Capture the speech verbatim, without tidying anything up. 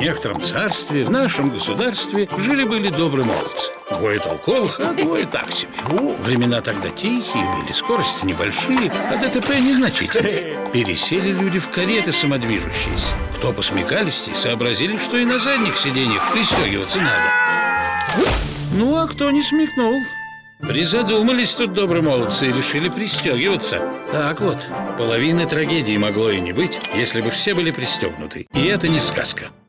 некотором царстве, в нашем государстве, жили-были добрые молодцы. Двое толковых, а двое так себе. Времена тогда тихие были, скорости небольшие, а ДТП незначительные. Пересели люди в кареты самодвижущиеся. Кто посмекалистей, сообразили, что и на задних сиденьях пристегиваться надо. Ну, а кто не смекнул? Призадумались тут добрые молодцы и решили пристегиваться. Так вот, половины трагедии могло и не быть, если бы все были пристегнуты. И это не сказка.